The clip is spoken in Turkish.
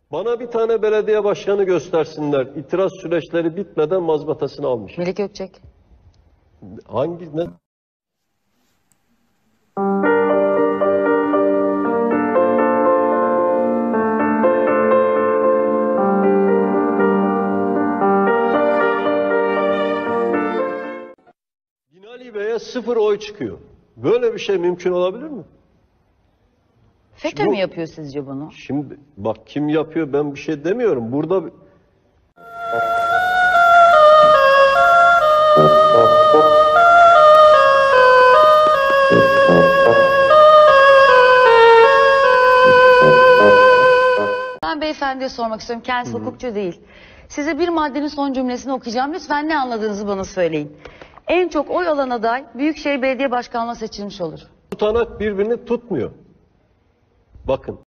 Bana bir tane belediye başkanı göstersinler. İtiraz süreçleri bitmeden mazbatasını almış. Melek Gökçek. Hangi ne? Binali Bey'e 0 oy çıkıyor. Böyle bir şey mümkün olabilir mi? FETÖ mü yapıyor sizce bunu? Şimdi bak kim yapıyor ben bir şey demiyorum. Burada Ben beyefendiye sormak istiyorum. Kendisi hukukçu değil. Size bir maddenin son cümlesini okuyacağım. Lütfen ne anladığınızı bana söyleyin. En çok oy alan aday Büyükşehir Belediye Başkanlığı'na seçilmiş olur. tutanak birbirini tutmuyor. Bakın